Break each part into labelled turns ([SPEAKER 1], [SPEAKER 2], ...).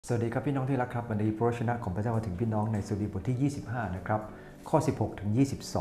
[SPEAKER 1] สวัสดีครับพี่น้องที่รักครับวันนี้พระวจนะของพระเจ้ามาถึงพี่น้องในสดุดีบทที่25นะครับข้อ16ถึง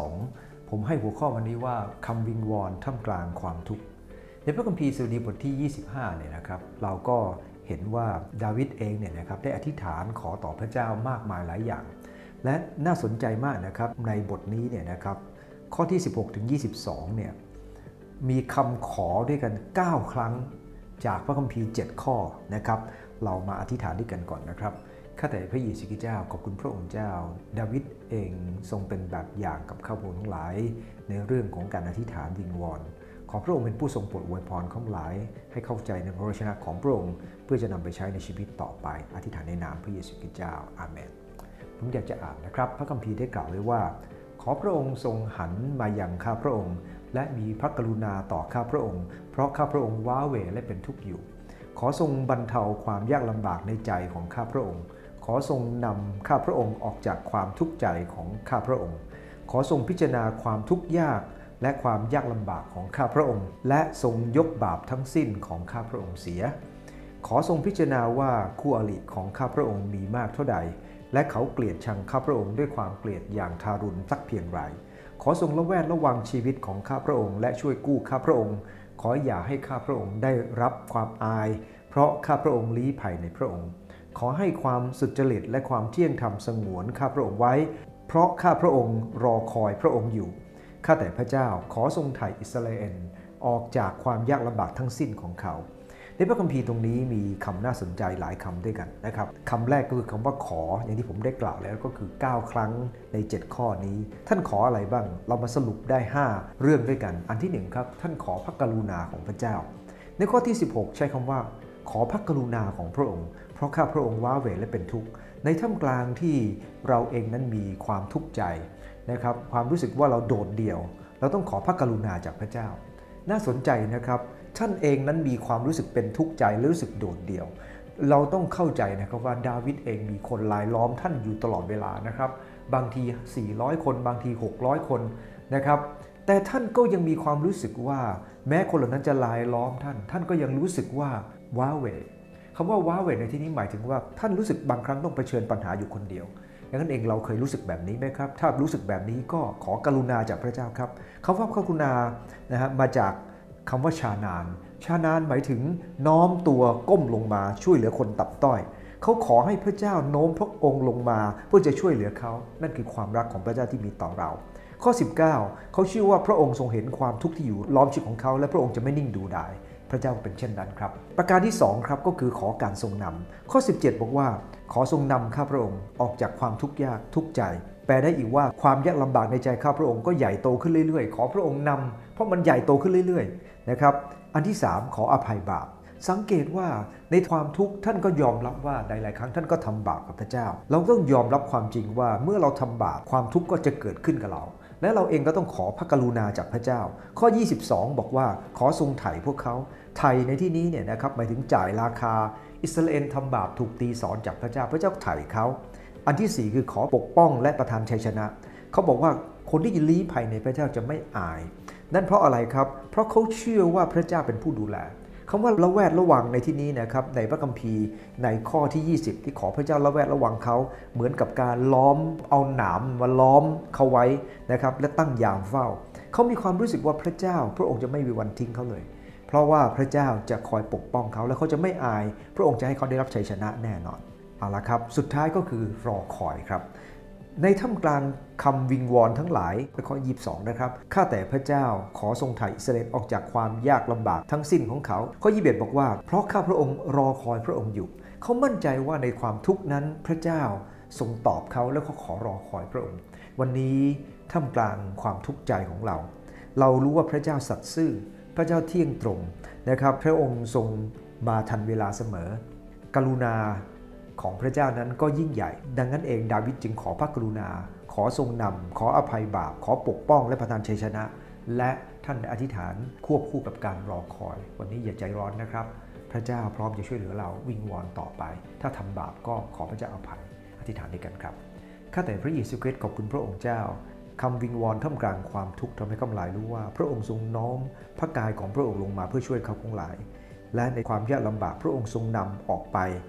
[SPEAKER 1] 22ผมให้หัวข้อวันนี้ว่าคำวิงวอนท่ามกลางความทุกข์ในพระคัมภีร์สดุดีบทที่25เนี่ยนะครับเราก็เห็นว่าดาวิดเองเนี่ยนะครับได้อธิษฐานขอต่อพระเจ้ามากมายหลายอย่างและน่าสนใจมากนะครับในบทนี้เนี่ยนะครับข้อที่16ถึง22เนี่ยมีคำขอด้วยกัน9ครั้งจากพระคัมภีร์7ข้อนะครับเรามาอธิษฐานด้วยกันก่อนนะครับข้าแต่พระเยซูคริสต์เจ้าขอบคุณพระองค์เจ้าดาวิดเองทรงเป็นแบบอย่างกับข้าพเจ้าทั้งหลายในเรื่องของการอธิษฐานวิงวอนขอพระองค์เป็นผู้ทรงโปรดอวยพรข้าพเจ้าหลายให้เข้าใจในพระวจนะของพระองค์เพื่อจะนำไปใช้ในชีวิตต่อไปอธิษฐานในนามพระเยซูคริสต์เจ้าอาเมนผมอยากจะอ่านนะครับพระคัมภีร์ได้กล่าวไว้ว่าขอพระองค์ทรงหันมายังข้าพระองค์และมีพระกรุณาต่อข้าพระองค์เพราะข้าพระองค์ว้าเหวและเป็นทุกข์อยู่ขอทรงบรรเทาความยากลำบากในใจของข้าพระองค์ขอทรงนำข้าพระองค์ออกจากความทุกข์ใจของข้าพระองค์ขอทรงพิจารณาความทุกข์ยากและความยากลำบากของข้าพระองค์และทรงยกบาปทั้งสิ้นของข้าพระองค์เสียขอทรงพิจารณาว่าคู่อริของข้าพระองค์มีมากเท่าใดและเขาเกลียดชังข้าพระองค์ด้วยความเกลียดอย่างทารุณสักเพียงไรขอทรงระแวดระวังชีวิตของข้าพระองค์และช่วยกู้ข้าพระองค์ขออย่าให้ข้าพระองค์ได้รับความอายเพราะข้าพระองค์ลี้ภัยในพระองค์ขอให้ความสุจริตและความเที่ยงธรรมสงวนข้าพระองค์ไว้เพราะข้าพระองค์รอคอยพระองค์อยู่ข้าแต่พระเจ้าขอทรงไถ่อิสราเอลออกจากความยากลำบากทั้งสิ้นของเขาในพระคัมภีร์ตรงนี้มีคำน่าสนใจหลายคำด้วยกันนะครับคำแรกก็คือคำว่าขออย่างที่ผมได้กล่าวแล้วก็คือ9ครั้งใน7ข้อนี้ท่านขออะไรบ้างเรามาสรุปได้5เรื่องด้วยกันอันที่1ครับท่านขอพระกรุณาของพระเจ้าในข้อที่16ใช้คำว่าขอพระกรุณาของพระองค์เพราะข้าพระองค์ว้าเหวและเป็นทุกข์ในท่ามกลางที่เราเองนั้นมีความทุกข์ใจนะครับความรู้สึกว่าเราโดดเดี่ยวเราต้องขอพระกรุณาจากพระเจ้าน่าสนใจนะครับท่านเองนั้นมีความรู้สึกเป็นทุกข์ใจและรู้สึกโดดเดี่ยวเราต้องเข้าใจนะครับว่าดาวิดเองมีคนรายล้อมท่านอยู่ตลอดเวลานะครับบางที400คนบางที600คนนะครับแต่ท่านก็ยังมีความรู้สึกว่าแม้คนเหล่านั้นจะรายล้อมท่านก็ยังรู้สึกว่าว้าเหวคำว่าว้าเหวในที่นี้หมายถึงว่าท่านรู้สึกบางครั้งต้องเผชิญปัญหาอยู่คนเดียวดังนั้นเองเราเคยรู้สึกแบบนี้ไหมครับถ้ารู้สึกแบบนี้ก็ขอกรุณาจากพระเจ้าครับคำว่ากรุณานะฮะมาจากคำว่าชานานหมายถึงน้อมตัวก้มลงมาช่วยเหลือคนต่ำต้อยเขาขอให้พระเจ้าโน้มพระองค์ลงมาเพื่อจะช่วยเหลือเขานั่นคือความรักของพระเจ้าที่มีต่อเราข้อ19เขาเชื่อว่าพระองค์ทรงเห็นความทุกข์ที่อยู่ล้อมชีวิตของเขาและพระองค์จะไม่นิ่งดูดายพระเจ้าเป็นเช่นนั้นครับประการที่2ครับก็คือขอการทรงนำข้อ17บอกว่าขอทรงนำข้าพระองค์ออกจากความทุกข์ยากทุกข์ใจแปลได้อีกว่าความยากลำบากในใจข้าพระองค์ก็ใหญ่โตขึ้นเรื่อยๆขอพระองค์นำเพราะมันใหญ่โตขึ้นเรื่อยๆนะครับอันที่3ขออภัยบาปสังเกตว่าในความทุกข์ท่านก็ยอมรับว่าหลายๆครั้งท่านก็ทำบาปกับพระเจ้าเราต้องยอมรับความจริงว่าเมื่อเราทำบาปความทุกข์ก็จะเกิดขึ้นกับเราและเราเองก็ต้องขอพระกรุณาจากพระเจ้าข้อ22บอกว่าขอทรงไถ่พวกเขาไถ่ในที่นี้เนี่ยนะครับหมายถึงจ่ายราคาอิสราเอลทำบาปถูกตีสอนจากพระเจ้าไถ่เขาอันที่4คือขอปกป้องและประทานชัยชนะเขาบอกว่าคนที่ลี้ภัยในพระเจ้าจะไม่อายนั่นเพราะอะไรครับเพราะเขาเชื่อว่าพระเจ้าเป็นผู้ดูแลคำว่าระแวดระวังในที่นี้นะครับในพระคัมภีร์ในข้อที่20ที่ขอพระเจ้าระแวดระวังเขาเหมือนกับการล้อมเอาหนามมาล้อมเขาไว้นะครับและตั้งยามเฝ้าเขามีความรู้สึกว่าพระเจ้าพระองค์จะไม่มีวันทิ้งเขาเลยเพราะว่าพระเจ้าจะคอยปกป้องเขาและเขาจะไม่อายพระองค์จะให้เขาได้รับชัยชนะแน่นอนเอาละครับสุดท้ายก็คือรอคอยครับในท่ามกลางคำวิงวอนทั้งหลายข้อ22นะครับข้าแต่พระเจ้าขอทรงไถ่อิสราเอลออกจากความยากลำบากทั้งสิ้นของเขาข้อ21บอกว่าเพราะข้าพระองค์รอคอยพระองค์อยู่เขามั่นใจว่าในความทุกข์นั้นพระเจ้าทรงตอบเขาและเขาขอรอคอยพระองค์วันนี้ท่ามกลางความทุกข์ใจของเรารู้ว่าพระเจ้าสัตย์ซื่อพระเจ้าเที่ยงตรงนะครับพระองค์ทรงมาทันเวลาเสมอกรุณาของพระเจ้านั้นก็ยิ่งใหญ่ดังนั้นเองดาวิดจึงขอพระกรุณาขอทรงนำขออภัยบาปขอปกป้องและประทานชัยชนะและท่านอธิษฐานควบคู่กับการรอคอยวันนี้อย่าใจร้อนนะครับพระเจ้าพร้อมจะช่วยเหลือเราวิงวอนต่อไปถ้าทำบาปก็ขอพระเจ้าอภัยอธิษฐานด้วยกันครับข้าแต่พระเยซูคริสต์ขอบคุณพระองค์เจ้าคำวิงวอนท่ามกลางความทุกข์ทำให้ข้าพเจ้ารู้ว่าพระองค์ทรงน้อมพระกายของพระองค์ลงมาเพื่อช่วยเขาทั้งหลายและในความยากลำบากพระองค์ทรงนำออกไป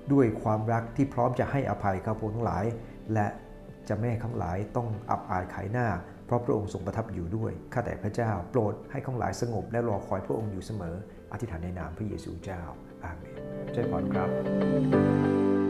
[SPEAKER 1] ด้วยความรักที่พร้อมจะให้อภัยข้าพงทั้งหลายและจะไม่ให้ข้าพหลายต้องอับอายขายหน้าเพราะพระองค์ทรงประทับอยู่ด้วยข้าแต่พระเจ้าโปรดให้ข้าพหลายสงบและรอคอยพระองค์อยู่เสมออธิษฐานในนามพระเยซูเจ้าอาเมนเจ้าพรครับ